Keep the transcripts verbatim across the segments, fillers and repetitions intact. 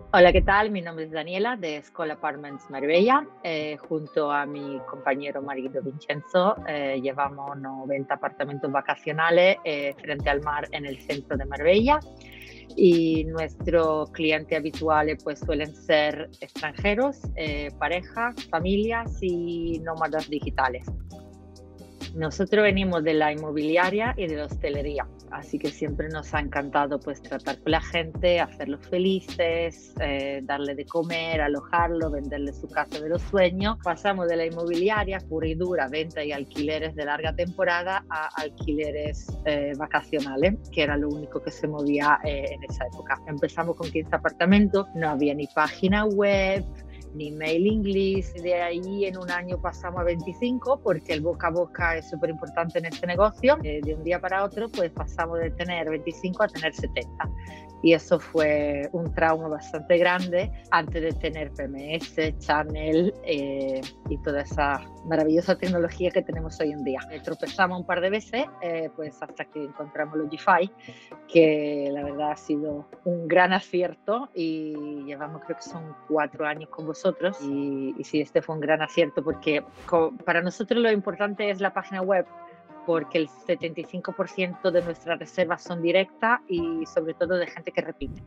Hola, ¿qué tal? Mi nombre es Daniela de School Apartments Marbella. Eh, junto a mi compañero marido Vincenzo, eh, llevamos noventa apartamentos vacacionales eh, frente al mar en el centro de Marbella. Y nuestros clientes habituales pues suelen ser extranjeros, eh, parejas, familias y nómadas digitales. Nosotros venimos de la inmobiliaria y de la hostelería, así que siempre nos ha encantado pues tratar con la gente, hacerlos felices, eh, darle de comer, alojarlo, venderle su casa de los sueños. Pasamos de la inmobiliaria pura y dura, venta y alquileres de larga temporada, a alquileres eh, vacacionales, que era lo único que se movía eh, en esa época. Empezamos con quince apartamentos, no había ni página web, ni mailing list. De ahí en un año pasamos a veinticinco, porque el boca a boca es súper importante en este negocio. Eh, de un día para otro pues pasamos de tener veinticinco a tener setenta, y eso fue un trauma bastante grande antes de tener P M S, Channel eh, y toda esa maravillosa tecnología que tenemos hoy en día. Eh, tropezamos un par de veces eh, pues hasta que encontramos Logify, que la verdad ha sido un gran acierto, y llevamos, creo que son cuatro años con vosotros, y, y sí, este fue un gran acierto porque co- para nosotros lo importante es la página web, porque el setenta y cinco por ciento de nuestras reservas son directas y sobre todo de gente que repite.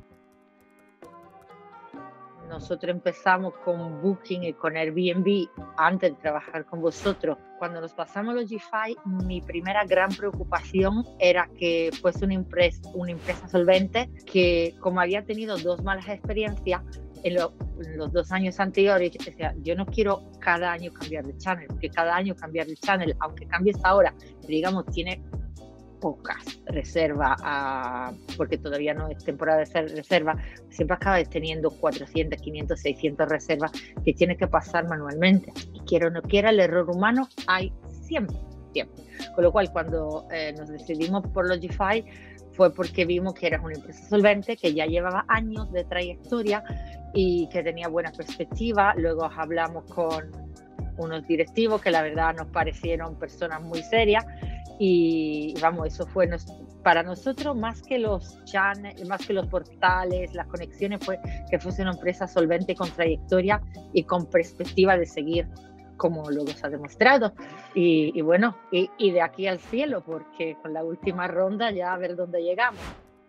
Nosotros empezamos con Booking y con Airbnb antes de trabajar con vosotros. Cuando nos pasamos a Logify, mi primera gran preocupación era que fuese una empresa, una empresa solvente, que como había tenido dos malas experiencias en, lo, en los dos años anteriores, o sea, yo no quiero cada año cambiar de channel, porque cada año cambiar de channel, aunque cambies ahora, digamos, tiene pocas reservas, a, porque todavía no es temporada de reserva, siempre acabas teniendo cuatrocientas, quinientas, seiscientas reservas que tienes que pasar manualmente. Y quiera o no quiera, el error humano hay siempre, siempre. Con lo cual, cuando eh, nos decidimos por Logify, fue porque vimos que era una empresa solvente, que ya llevaba años de trayectoria y que tenía buena perspectiva. Luego hablamos con unos directivos que la verdad nos parecieron personas muy serias, y vamos, eso fue nos, para nosotros, más que los channels, más que los portales, las conexiones, fue que fuese una empresa solvente con trayectoria y con perspectiva de seguir, como luego se ha demostrado. Y, y bueno, y, y de aquí al cielo, porque con la última ronda ya a ver dónde llegamos.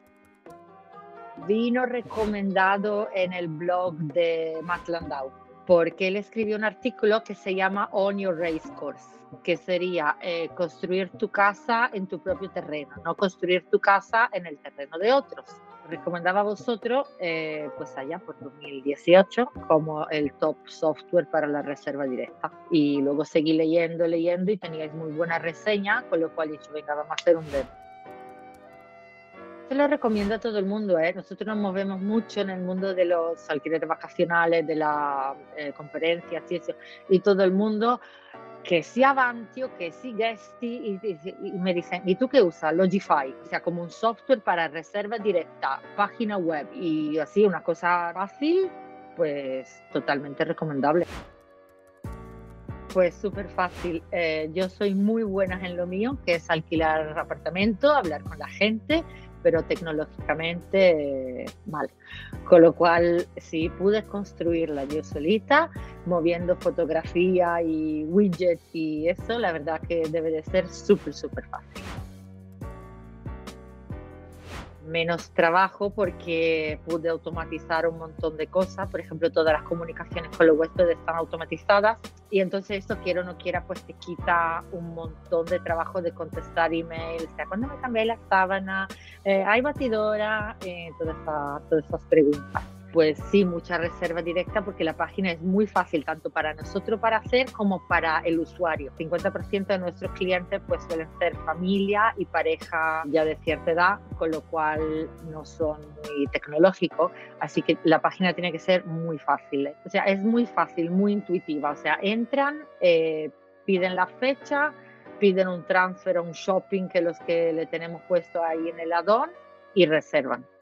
Vino recomendado en el blog de Matt Landau, porque él escribió un artículo que se llama On Your Race Course, que sería eh, construir tu casa en tu propio terreno, no construir tu casa en el terreno de otros. Recomendaba a vosotros, eh, pues allá por dos mil dieciocho, como el top software para la reserva directa. Y luego seguí leyendo, leyendo, y teníais muy buena reseña, con lo cual he dicho, venga, vamos a hacer un demo. Se lo recomiendo a todo el mundo, ¿eh? Nosotros nos movemos mucho en el mundo de los alquileres vacacionales, de las eh, conferencias y eso, y todo el mundo que sí Avantio, que sí Guesty, y, y- y me dicen, ¿y tú qué usas? Logify, o sea, como un software para reserva directa, página web y así, una cosa fácil, pues totalmente recomendable. Pues súper fácil. Eh, yo soy muy buena en lo mío, que es alquilar apartamento, hablar con la gente, pero tecnológicamente eh, mal. Con lo cual, si pude construirla yo solita, moviendo fotografía y widgets y eso, la verdad que debe de ser súper, súper fácil. Menos trabajo porque pude automatizar un montón de cosas. Por ejemplo, todas las comunicaciones con los huéspedes están automatizadas, y entonces esto, quiero o no quiera, pues te quita un montón de trabajo de contestar emails, o sea, ¿cuándo me cambié la sábana? Eh, ¿hay batidora? Eh, toda esa, todas esas preguntas. Pues sí, mucha reserva directa, porque la página es muy fácil tanto para nosotros para hacer como para el usuario. cincuenta por ciento de nuestros clientes pues suelen ser familia y pareja ya de cierta edad, con lo cual no son muy tecnológicos, así que la página tiene que ser muy fácil. O sea, es muy fácil, muy intuitiva. O sea, entran, eh, piden la fecha, piden un transfer o un shopping, que los que le tenemos puesto ahí en el add-on, y reservan.